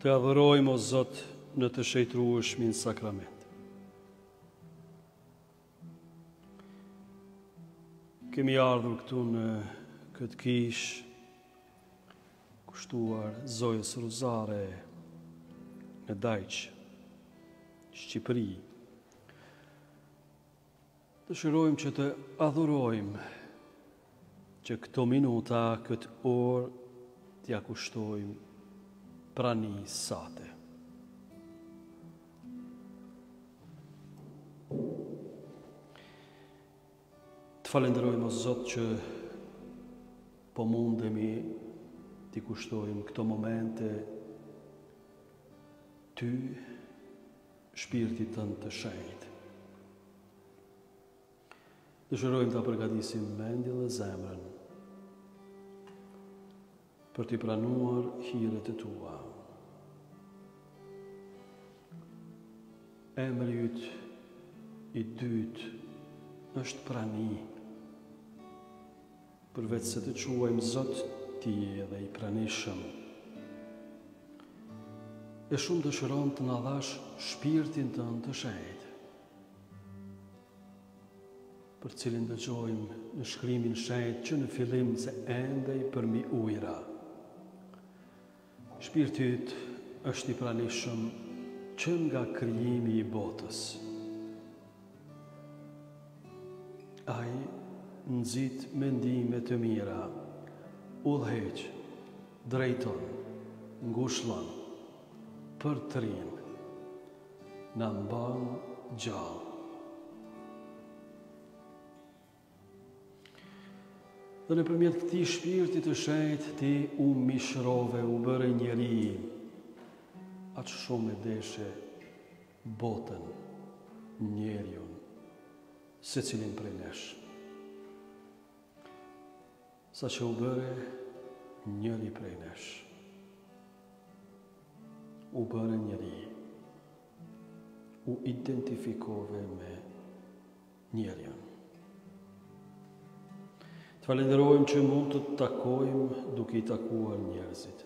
Të adhurojmë o Zot në të shëjtrueshmin sakrament. Kemi ardhur këtu në këtë kishë, kushtuar zojës Ruzare në Dajq, Shqipëri. Dëshirojmë që të adhurojmë, që këto minuta, këtë orë, t'ja kushtojmë prani sate. Të falenderojmë o Zot që po mundemi t'i kushtojmë këto momente ty, shpirtit tënd të shenjtë. Dëshirojmë t'a përgatisim mendjen dhe zemrën për t'i pranuar hiret e tua. Emri yt i dytë është prani, përveç se të quajmë Zot, ti je edhe i pranishëm. E shumë dëshiron të na dhash shpirtin tënd të shenjtë, për cilin dëgjojmë në shkrimin shenjtë që në fillim se ende i përmi ujra. Shpirti yt është i pranishëm që nga krijimi i botës. Ai nxit mendime të mira, udhëheq, drejton, ngushëllon, përtrin, na mban gjallë. Dhe nëpërmjet këtij shpirti të shenjtë ti u mishrove, u bëre njeri, aq shumë e deshe botën, njeriun, secilin prej nesh. Sa që u bëre njeri prej nesh. U bëre njeri, u identifikove me njeriun. Të falenderojmë që mund të takojmë duke i takuar njerëzit.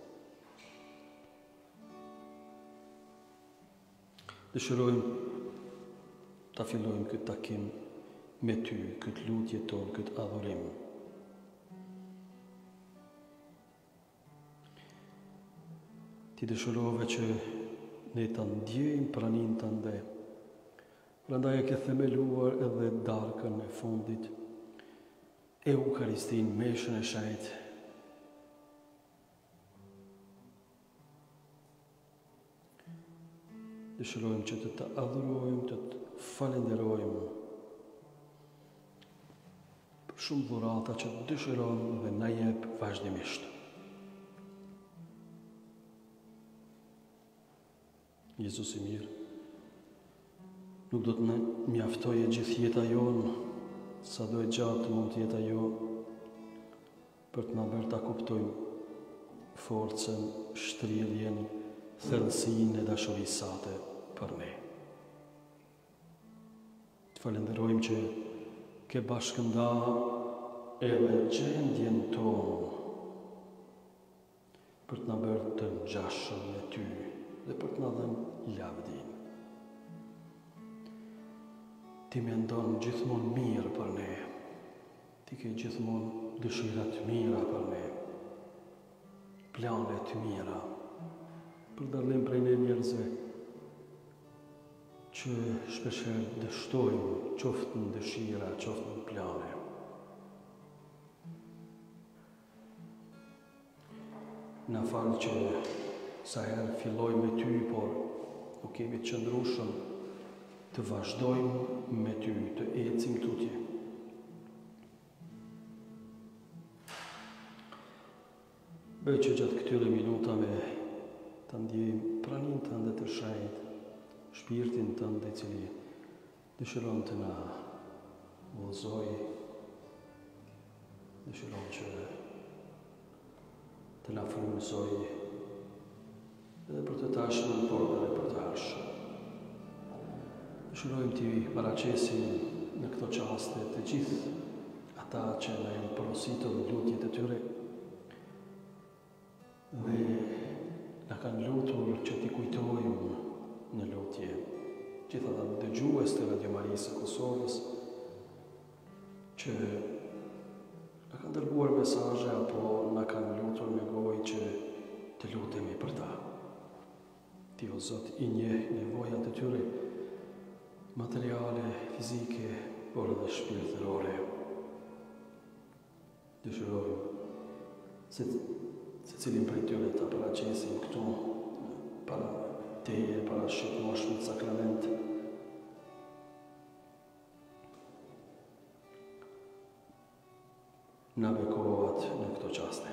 Dëshirojmë ta fillojmë këtë takim me ty, këtë lutje tonë, këtë adhurim. Ti dëshirove që ne ta ndjejmë praninë tënde. Prandaj e ke themeluar edhe darkën e fundit, Eukaristin, meshën e shenjtë. Dëshirojmë që të të adhurojmë, të të falenderojmë për shumë dhurata që të dëshirojmë dhe na jep vazhdimisht. Jezus i mirë, nuk do të na mjaftojë gjithë jeta jonë, sa do e gjatë mund të jetë ajo, për të na bërë ta kuptojmë forcën, shtrilljen, thellësinë e dashurisë sate për ne. Të falenderojmë që ke bashkënda edhe gjendjen tonë për të na bërë të ngjashëm me ty dhe për të na dhënë lavdin. Ti mendon gjithmonë mirë për ne. Ti ke gjithmonë dëshira të mira për ne. Plane të mira për dallim prej ne njerëzve që shpeshherë dështojmë, qoftë në dëshira, qoftë në plane. Na fal që sa herë fillojmë me ty, por nuk kemi të qëndrueshëm të vazhdojmë me ty, të ecim tutje. Bëj që gjatë këtyre minutave të ndjejmë praninë tënde të shenjtë, shpirtin tënde i cili dëshiron të na udhëzoj, dëshiron që të na frymëzoj edhe për të tashmen, por edhe për të ardhmen. Dëshirojmë t'i paraqesim në këto qaste të gjithë ata që na janë porositur në lutjet e tyre dhe na kanë lutur që t'i kujtojmë në lutje. Gjitha dhe dëgjues të Radio Marisë së Kosovës që na kanë dërguar mesazhe apo na kanë lutur me gojë që të lutemi për ta. Ti o Zot i njeh nevojat e tyre materiale, fizike, por edhe shpirtërore. Dëshirojmë se cilin prej tyre ta paraqesim këtu para Teje, para shqipmoshmit sakrament. Na bekohet në këto qaste.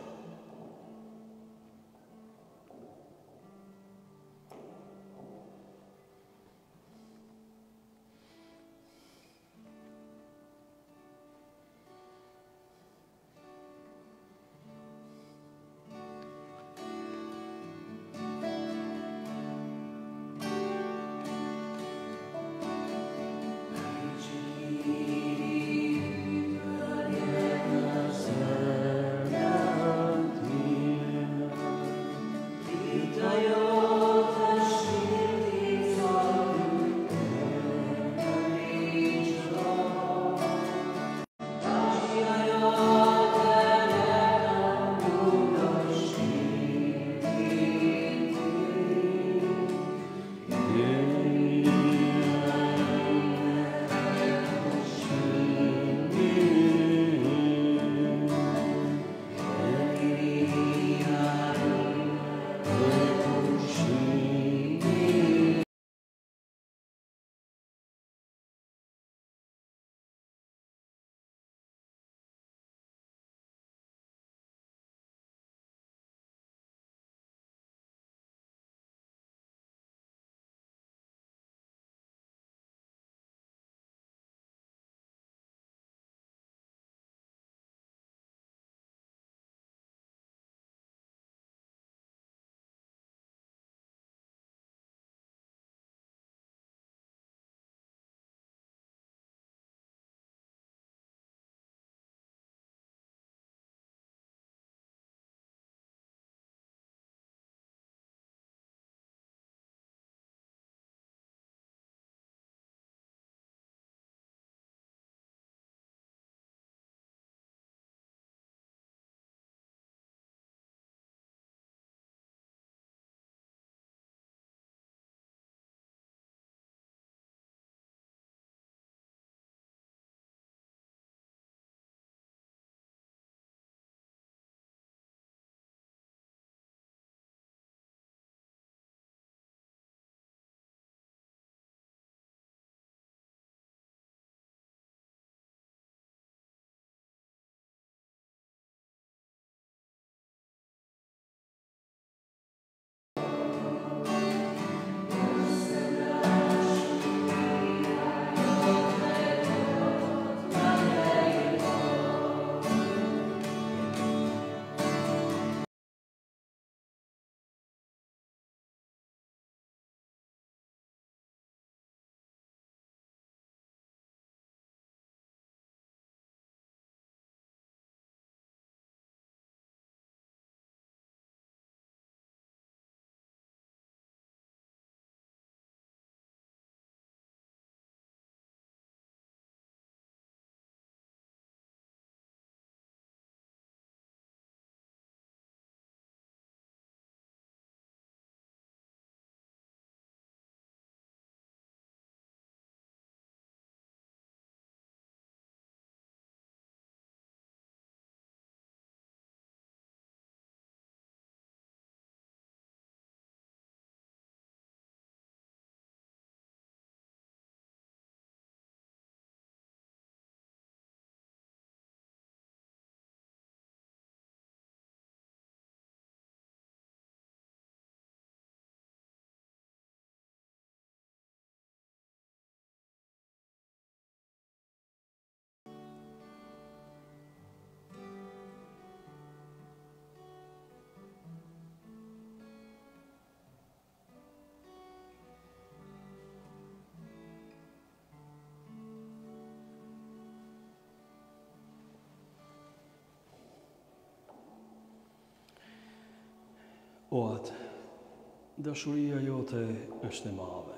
O atë dashuria jote është e madhe,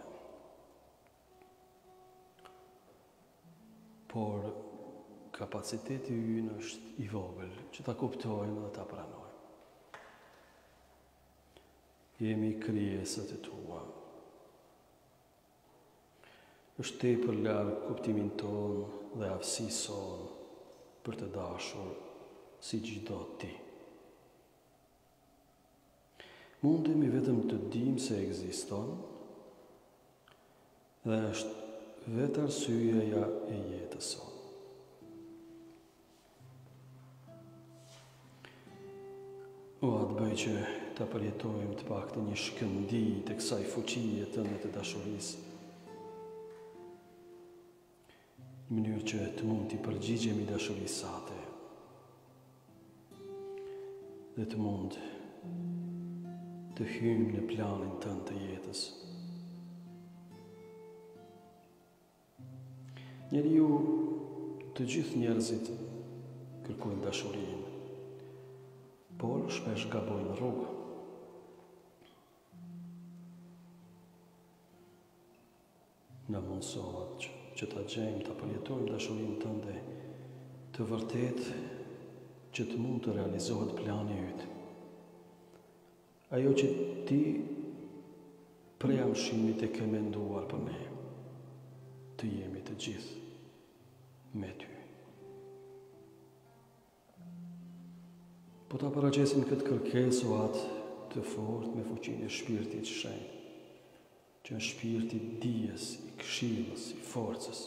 por kapaciteti ynë është i vogël që ta kuptojmë dhe ta pranojmë. Jemi krijesat e tua. Është tepër larg kuptimin ton dhe aftësisë son për të dashur si çdo ti. Mundemi vetëm të dimë se ekziston dhe është vetë arsyeja e jetës sonë. O atë bëj që ta përjetojmë të paktën një shkëndi të kësaj fuqie tënde të dashurisë, në mënyrë që të mund t'i përgjigjemi dashurisë sate dhe të mund të hymë në planin tënd të jetës. Njeriu, të gjithë njerëzit kërkojnë dashurinë, por shpesh gabojnë rrugë. Na mundsohet që ta gjejmë, ta përjetojmë dashurinë tënde të vërtet që të mund të realizohet plani yt. Ajo që ti prej amshimit e ke menduar për ne, të jemi të gjithë me ty. Po ta paraqesim këtë kërkesë o atë të fortë me fuqinë e shpirtit shenjtë, që është shpirti i dijes, i këshillës, i forcës.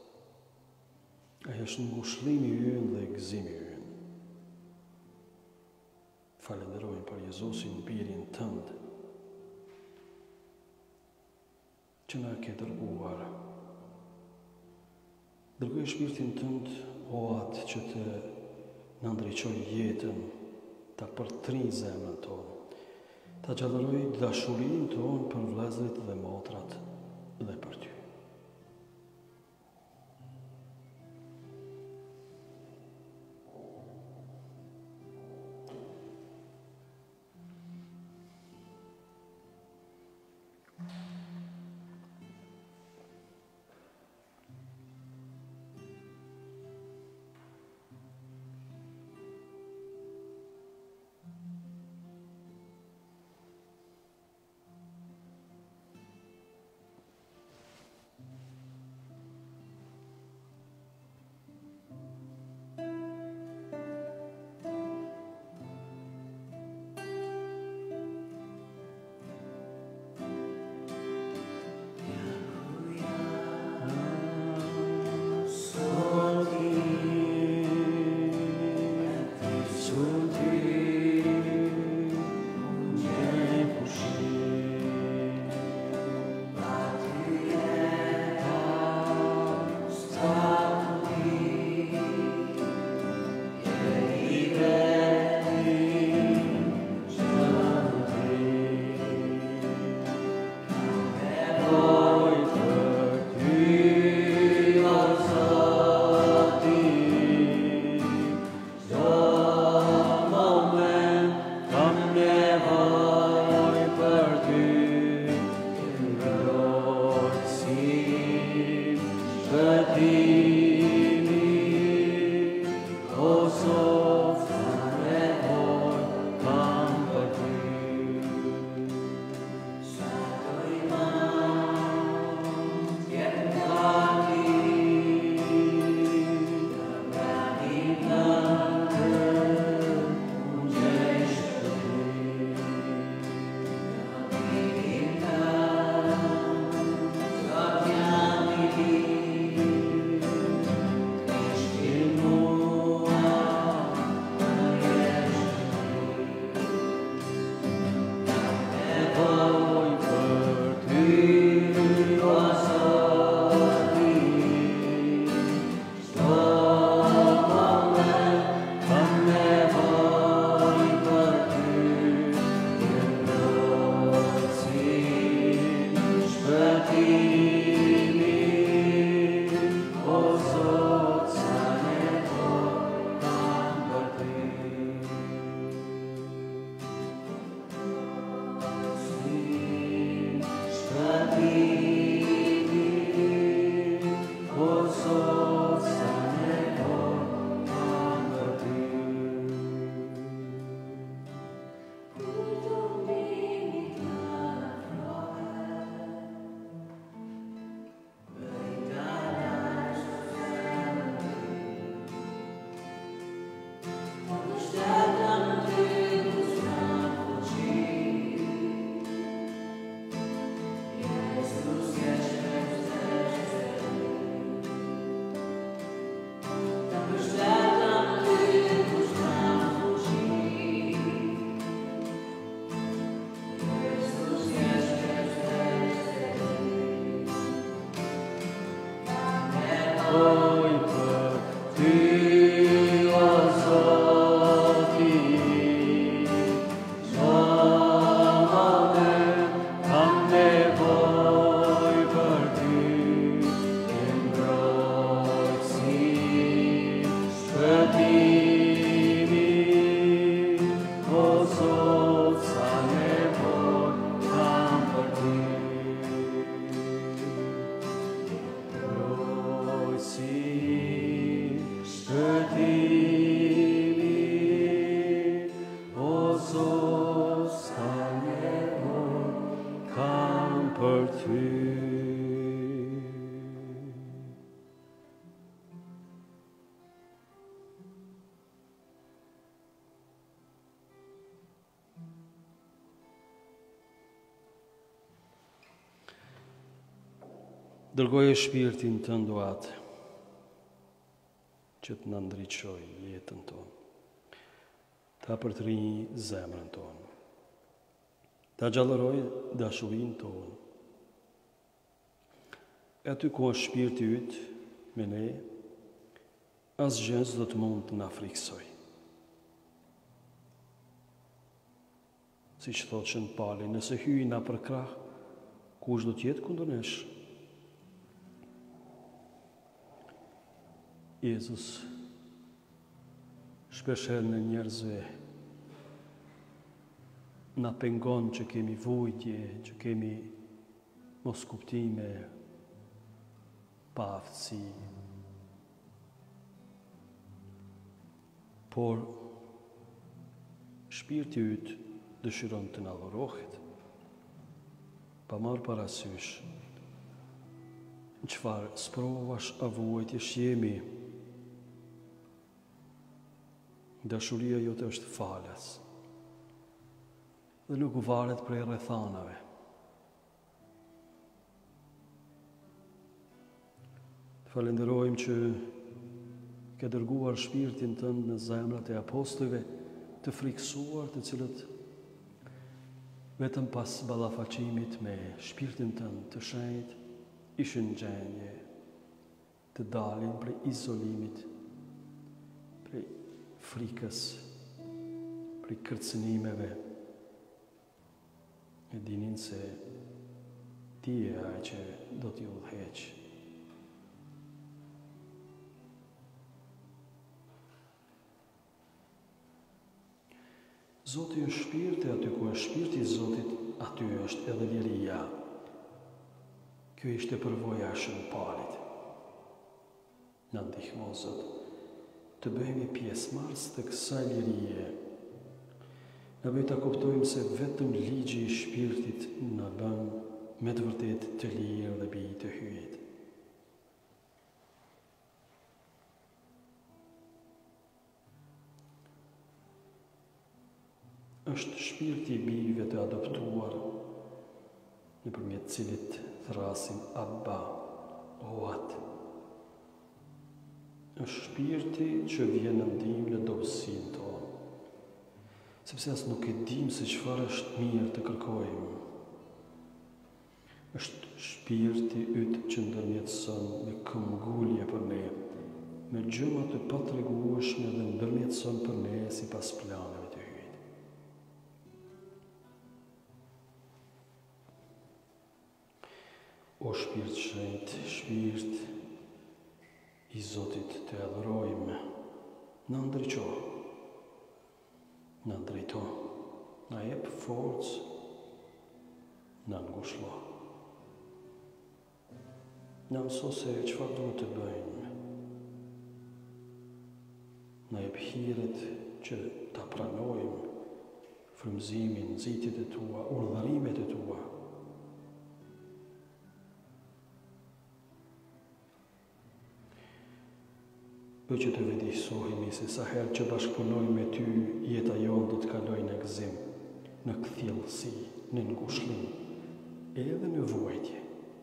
Ai është ngushëllimi ynë dhe gëzimi ynë. Falenderojmë për Jezusin, birin tënd, që na ke dërguar. Dërgoj shpirtin tënd, o atë që të na ndriçoj jetën, ta përtrinj zemrën tonë, ta gjallëroj dashurinë tonë për vëllezërit dhe motrat dhe për ty. nevoj për ty, o Zoti. Zhamane kam nevoj për ty, e mbrojtësi, shpëtimi, o Zot, sa nevoj kam për ty. Mbrojtësi, shpëtimi, o Zot, sa nevoj kam për ty. Dërgoje shpirtin tënd o atë që të na ndriçoj jetën tonë, ta përtrinj zemrën tonë, ta gjallëroj dashurinë tonë. E aty ku është shpirti yt me ne, asgjë s'do të mund të na friksoj. Siç thotë Shën Pali, nëse hyjna për krah, kush do të jetë kundër nesh? Jezus shpeshherë në njerëzve na pengon që kemi vujtje, që kemi mos kuptime, pa aftësi. Por shpirti yt dëshiron të na adhurohet, pa marrë parasysh në çfarë sprovash a vujtjesh jemi. Dashuria jote është falas dhe nuk varet prej rrethanave. Të falenderojmë që ke dërguar shpirtin tënd në zemrat e apostujve të friksuar, të cilët vetëm pas ballafaqimit me shpirtin tënd të shenjtë ishin në gjendje të dalin prej izolimit, prej frikës, prej kërcënimeve, e dinin se ti e ai që do t'i udhëheq. Zoti është shpirt, e aty ku është shpirti i Zotit, aty është edhe liria. Kjo ishte përvoja e Shën Palit. Na ndihmo, Zot, të bëhemi pjesëmarrës të kësaj lirie. Na bëj ta kuptojmë se vetëm ligji i shpirtit na bën me të vërtetë të lirë dhe bij të hyjit. Është shpirti i bijve të adoptuar, nëpërmjet cilit thrasim Abba, o Atë. Është shpirti që vjen në ndihmë në dobësinë tonë, sepse as nuk e dim se çfarë është mirë të kërkojmë. Është shpirti yt që ndërmjetëson me këmbgulje për ne, me gjëma të patregueshme dhe ndërmjetëson për ne sipas planeve të hyjit. O shpirt shenjt, shpirt i Zotit, të adhurojmë, na ndriço, na drejto, na jep forcë, na ngushëllo. Na mëso se çfarë duhet të bëjmë. Na jep hiret që ta pranojmë frymëzimin, nxitjet e tua, urdhërimet e tua. Bëj që të vëdijsohemi se sa herë që bashkëpunojmë me ty, jeta jonë do të kalojë në gëzim, në kthjellësi, në ngushëllim, edhe në vuajtje.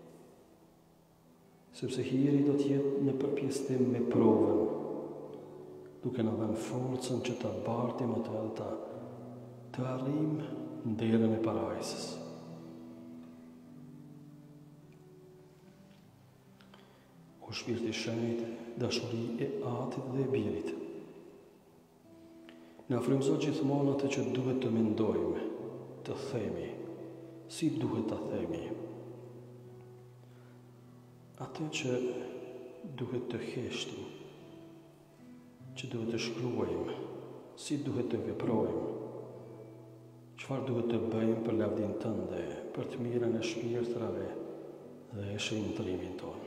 Sepse hiri do të jetë në përpjesëtim me provën, duke na dhënë forcën që ta bartim atë dhe të arrijmë nderën e parajsës. O ku Shpirti Shenjtë, dashuri e Atit dhe e Birit. Na frymëzo gjithmonë atë që duhet të mendojmë, të themi, si duhet ta themi. Atë që duhet të heshtim, që duhet të shkruajmë, si duhet të veprojmë, çfarë duhet të bëjmë për lavdin tënde, për të mirën e shpirtrave dhe e shëntrimin tonë.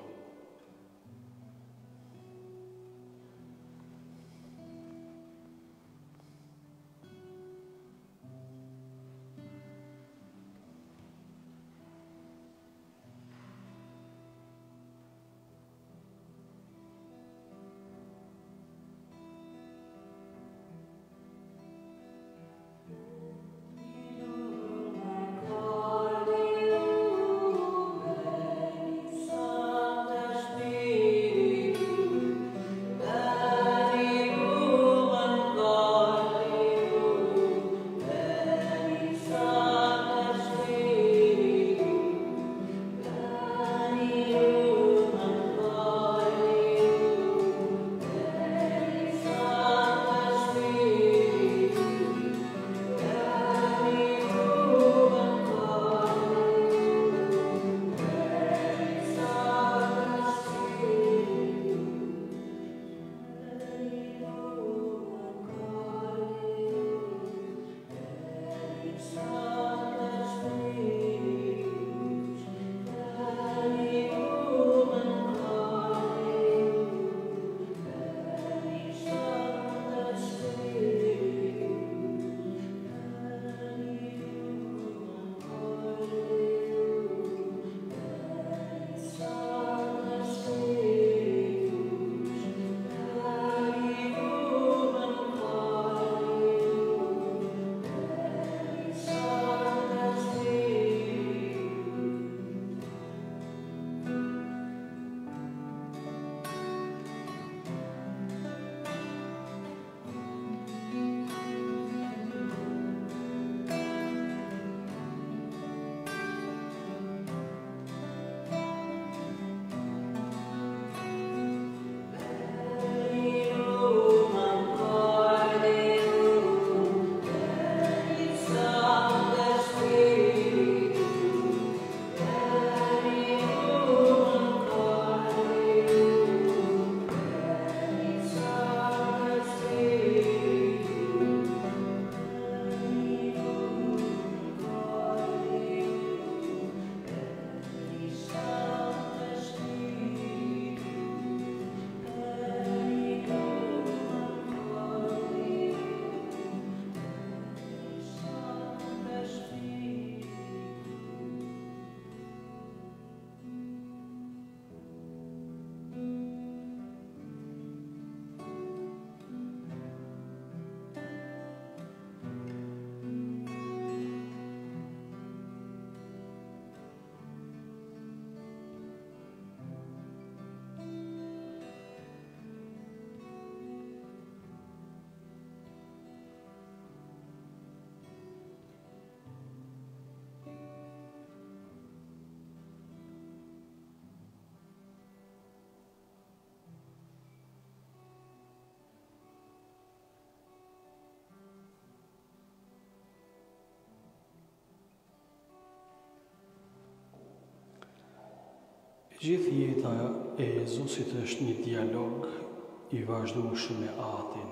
Gjithë jeta e Jezusit është një dialog i vazhdueshëm me Atin.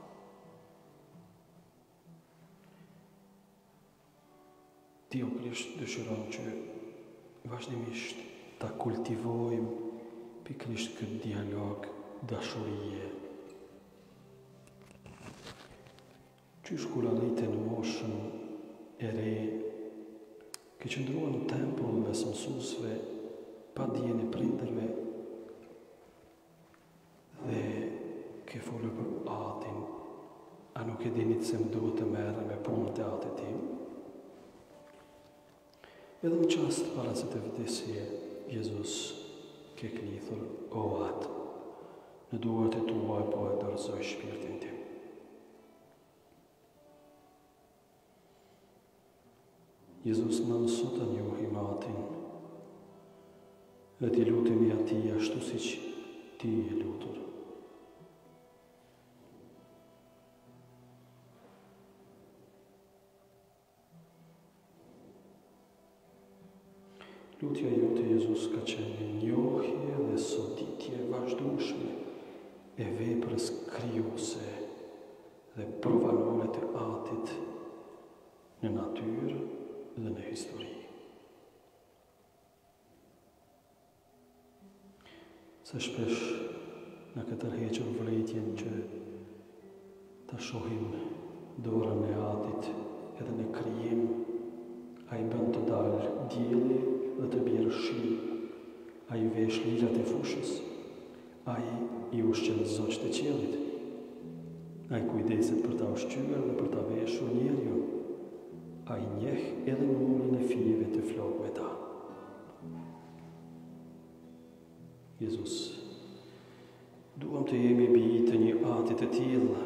Ti o Krisht dëshiron që vazhdimisht ta kultivojmë pikërisht këtë dialog dashurie. Qysh kur arritën në moshën e re, ke qëndruar në tempull mes mësuesve pa dijen e prindërve dhe ke folur për Atin, a nuk e dinit se më duhet të merrem me punët e Atit tim? Edhe në qast para se të vdesje, Jezus ke klithur, o Atë, në duart e tua po e dorëzoj shpirtin tim. Jezus në mësot të njohim Atin, dhe ti lutemi atij ashtu siç ti e lutur. Lutja jote, Jezus, ka qenë njohje dhe soditje vazhdueshme e veprës krijuese dhe provanore të Atit në natyrë dhe në histori. Se shpesh në ka tërhequr vërejtjen që ta shohim dorën e Atit edhe në krijim. Ai bën të dalë dielli dhe të bjerë shi. Ai vesh lilat e fushës. Ai i ushqen zogjtë e qiellit. Ai kujdeset për ta ushqyer dhe për ta veshur njeriu. Ai njeh edhe numrin e fijeve të flokëve ta. Jezus, duam të jemi bij të një Ati të tillë.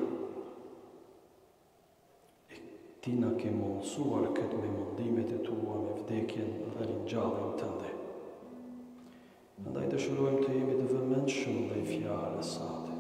Ti na ke mundësuar këtë me mundimet e tua, me vdekjen dhe ringjalljen tënde. Andaj dëshirojmë të jemi të vëmendshëm ndaj fjalës sate.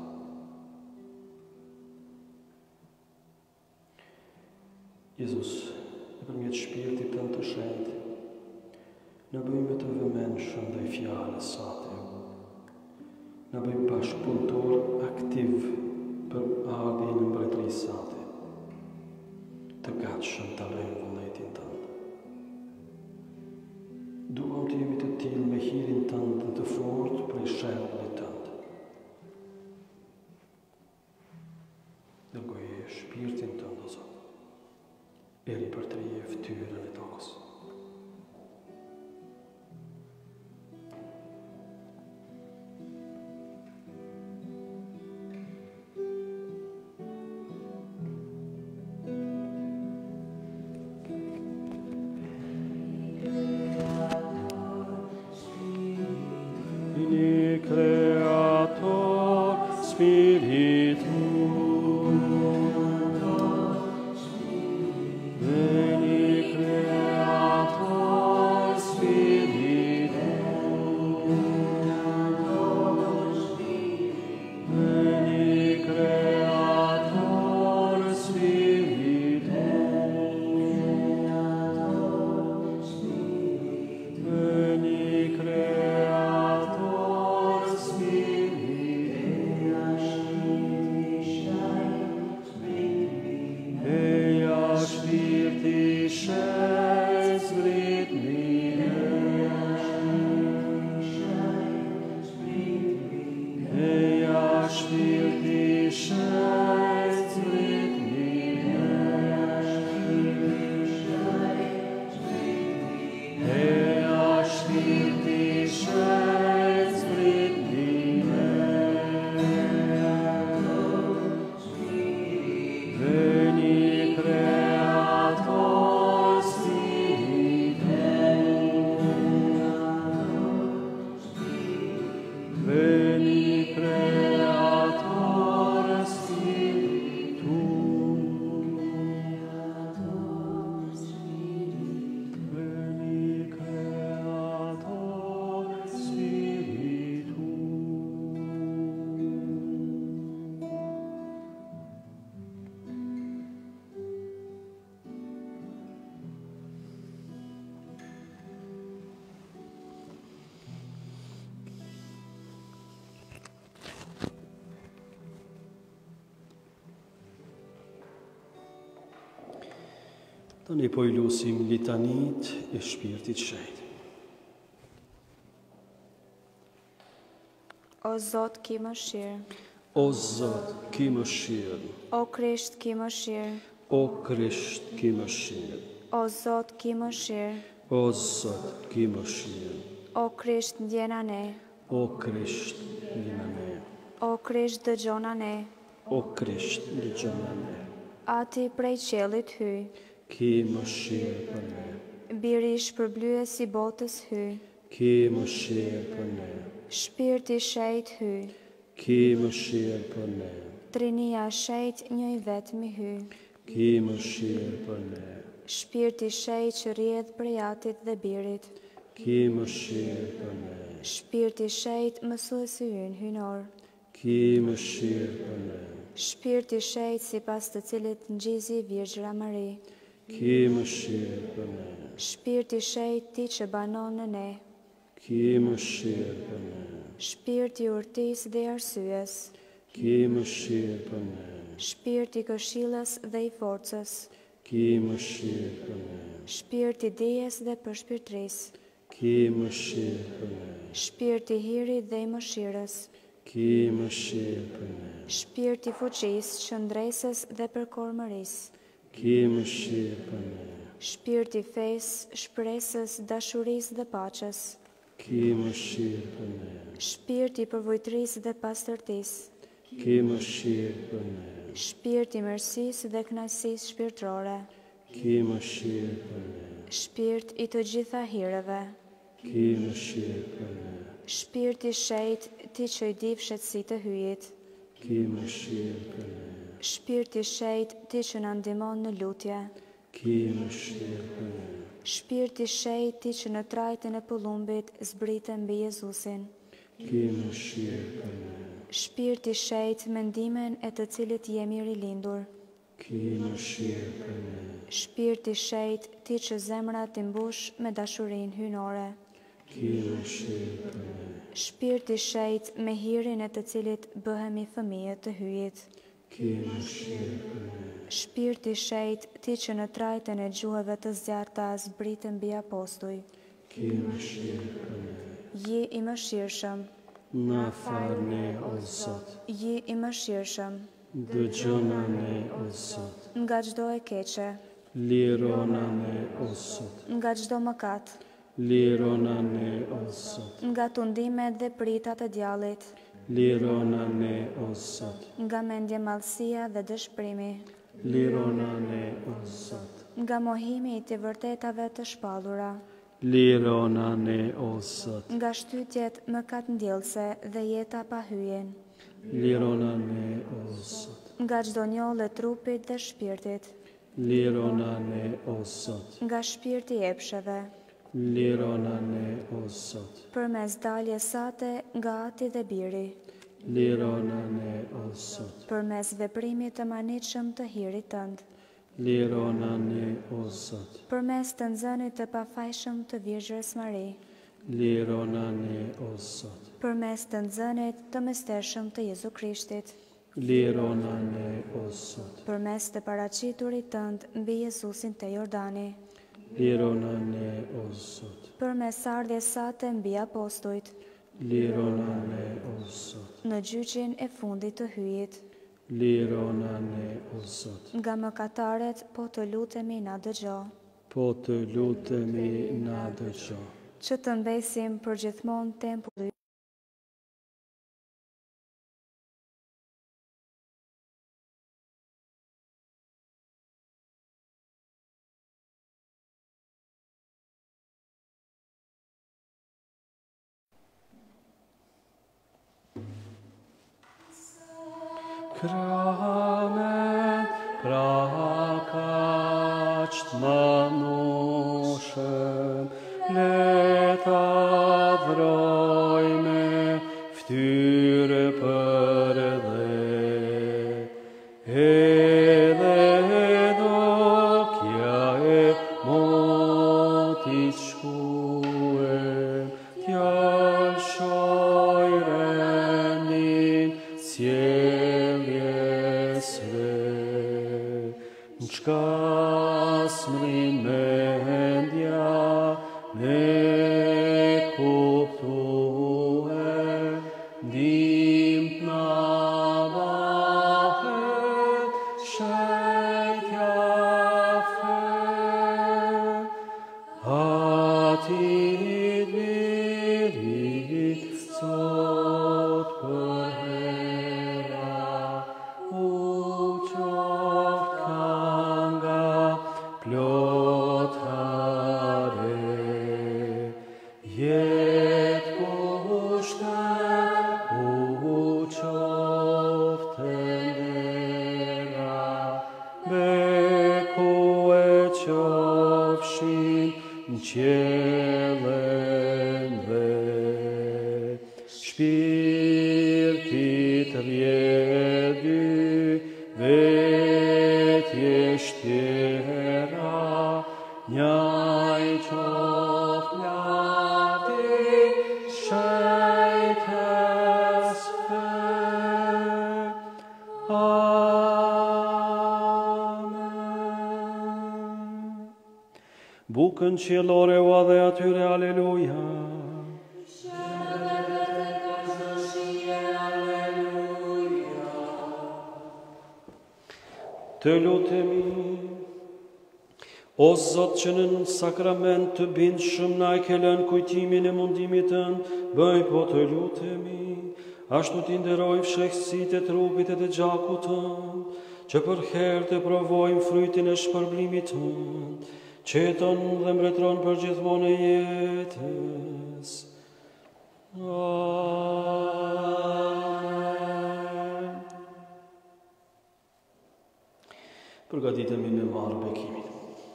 Jezus, nëpërmjet shpirtit tënd të shenjtë, na bëjmë të vëmendshëm ndaj fjalës sate. Na bëjmë bashkëpunëtor aktiv për ardhin në mbretërisë sate. Të gatshëm të lejmë vullnetin tënd. Duam të jemi të tillë me hirin tënd dhe të fortë prej shembullit tënd. Dërgoje shpirtin tënd, o Zot, e ripërtrije fytyrën e tokës. Tani po I lusim litanit e shpirtit shenjtë. O Zot, ki mëshirë. O Zot, ki mëshirë. O Krisht, ki mëshirë. O Krisht, ki mëshirë. O Zot, ki mëshirë. O Zot, ki mëshirë. O Krisht, ndjena ne. O Krisht, ndjena ne. O Krisht, dëgjona ne. O Krisht, dëgjona ne. Ati prej qiellit hy. Ki mëshirë për ne. Biri I shpërblyes I botës hy. Ki mëshirë për ne. Shpirti shejt hy. Ki mëshirë për ne. Trinia shejt një I vetmi hy. Ki mëshirë për ne. Shpirti shejt që rrjedh prej Atit dhe Birit. Ki mëshirë për ne. Shpirti i shenjtë mësuesi ynë hynor. Ki më shirë për ne. Shpirti i shenjtë sipas të cilit ngjizi Virgjëra Mari. Ki më shirë për ne. Shpirti i shenjtë ti që banon në ne. Ki më shirë për ne. Shpirti i urtisë dhe i arsyes. Ki më shirë për ne. Shpirti i këshillës dhe i forcës. Ki më shirë për ne. Shpirti i dijes dhe përshpirtrisë. Ki më shirë për ne. Shpirti i hirit dhe i mëshirës. Ki më shirë për ne. Shpirti i fuqisë, shëndresës dhe përkormërisë. Ki më shirë për ne. Shpirti i fesë, shpresës, dashurisë dhe paqes. Ki më shirë për ne. Shpirti i përvojtrisë dhe pastërtisë. Ki më shirë për ne. Shpirti i mirësisë dhe kënaqësisë shpirtërore. Ki më shirë për ne. Shpirt i të gjitha hireve. Ki më shirë për ne. Shpirti i shenjtë, ti që i di fshehtësitë të hyjit. Ki më shirë për ne. Shpirti i shenjtë, ti që na ndihmon në lutje. Ki më shirë për ne. Shpirti i shenjtë, ti që në trajtën e pëllumbit zbritet mbi Jezusin. Ki më shirë për ne. Shpirti i shenjtë, mendimin e të cilit jemi rilindur. Ki më shirë për ne. Shpirti i shenjtë, ti që zemra ti mbush me dashurinë hynore. Ki më shirë për ne. Shpirti i shenjtë, me hirin e të cilit bëhemi fëmijë të hyjit. Ki më shirë për ne. Shpirti i shenjtë, ti që në trajtën e gjuhëve të zjarta zbritën mbi apostuj. Ki më shirë për ne. Je i mëshirshëm, Na farë ne, o Zot. je i mëshirshëm, Dëgjona ne, o Zot. nga çdo e keqe, Lirona ne, o Zot. nga çdo mëkat, Lirona ne, o Zot. nga tundimet dhe pritat e djallit, Lirona ne, o Zot. nga mendje mallësia dhe dëshpërimi, Lirona ne, o Zot. nga mohimi i të vërtetave të shpallura, Lirona ne, o Zot. nga shtytjet mëkatndjellëse dhe jeta pa hyen, Lirona ne, o Zot. nga çdo njollë e trupit dhe shpirtit, Lirona ne, o Zot. nga shpirti i epsheve, Lirona ne, o Zot. përmes daljes sate nga Ati dhe Biri, Lirona ne, o Zot. përmes veprimit të manitshëm të hirit tënd, Lirona ne, o Zot. përmes të nxënit të pafajshëm të Virgjës Mari, Lirona ne, o Zot. përmes të nxënit të mëstershëm të Jezu Krishtit, Lirona ne, o Zot. përmes të paraqiturit tënd mbi Jezusin te Jordani, Lirona ne, o Zot. përmes ardhjes sate mbi apostujt, Lirona ne, o Zot. në gjyqin e fundit të hyjit, Lirona ne, o Zot. nga mëkataret po të lutemi na dëgjo, Po të lutemi na dëgjo. që të mbesim për gjithmonë tempulli. Kramen, prakaqt manushëm, leta vrojme, ftyrë për dhe. Edhe do kja e motit shkue, t'jallë shojrenin cjeljesve. Qka smrin mendja me kuptue, dim na bahet shejtja fe. Ati dvirit sot për hera, u qoft kanga plotare. Jet kushtet u qoft ndera, beku e qofshin në qelen dhe. Spiritit riedi, vetieștiera, ne-ai ciofleati, șeitesfe. Amen. Bucăn celor eoade ature, aleluia. Të lutemi, o Zot, që në sakrament të bindshëm na e ke lënë kujtimin e mundimit tënd, bëj po të lutemi, ashtu t'i nderoj fshehtësitë e trupit e të gjakut tënd, që për herë të provojmë frytin e shpërblimit tënd, qeton dhe mbretëron për gjithmonë e jetës. Përgatitemi me marrë bekimin.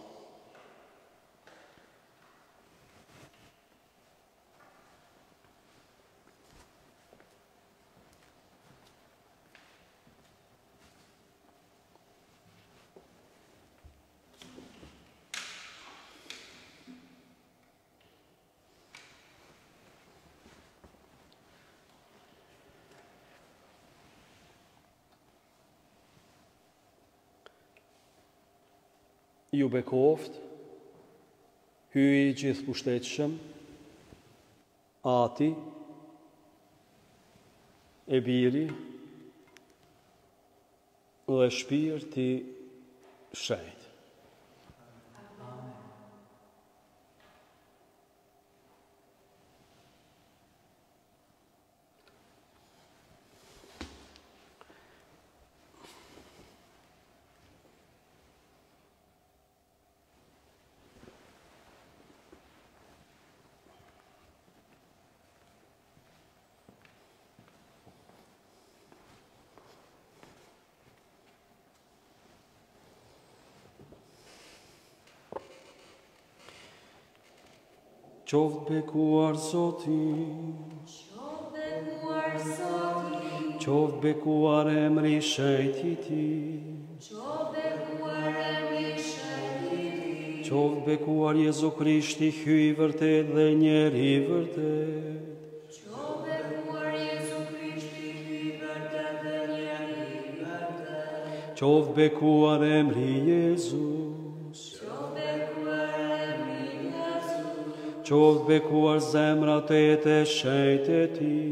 Ju bekoft, hyj gjithë pushtetshëm, Ati, e Biri dhe Shpirti Shenjtë. Qoftë bekuar Zoti, qoftë bekuar emri i Shenjtë i Tij, qoftë bekuar Jezu Krishti, hyj i vërtet dhe njeri i vërtet. Qoftë bekuar emri i Jezus. Qoftë bekuar zemrat e të Shenjtë e Tij.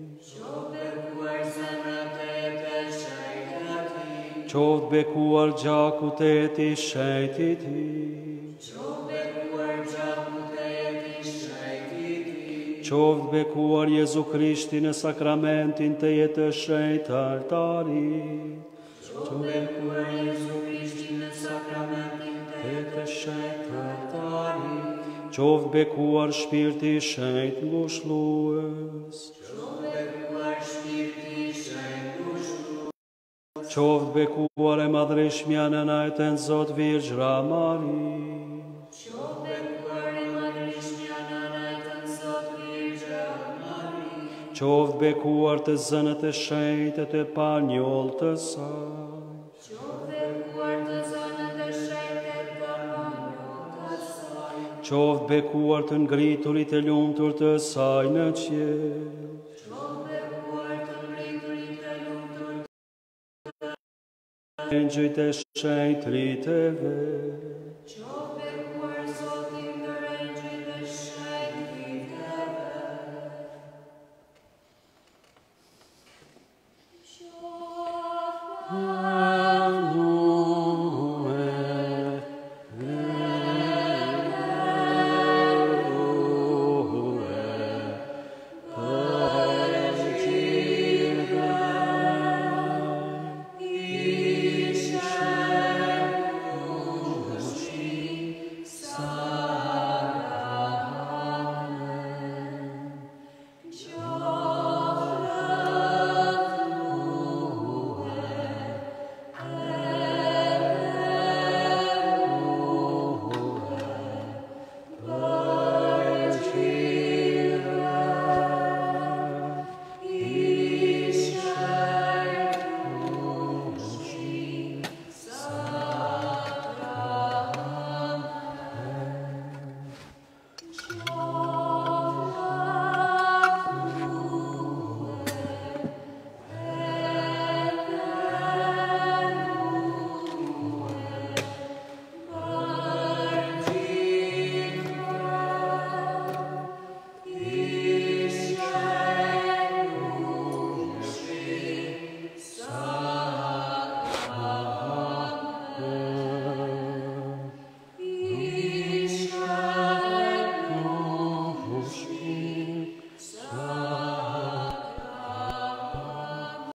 Qoftë bekuar gjakut e Tij Shenjtë i Tij. Qoftë bekuar Jezu Krishti në sakramentin të jetës shenjtë altarit. Qoftë bekuar Jezu Krishti në sakramentin të jetës shenjtë altarit. Qoftë bekuar Shpirti i Shenjtë ngushëllues. Qoftë bekuar e madhreshmja në najtën Zot Virgjra Mari. Qoftë bekuar të zënët e shenjtë të panjoll të saj. Qoftë bekuar të ngriturit e lumtur të saj në qiell. Engjëjt e shenjtë rriteve.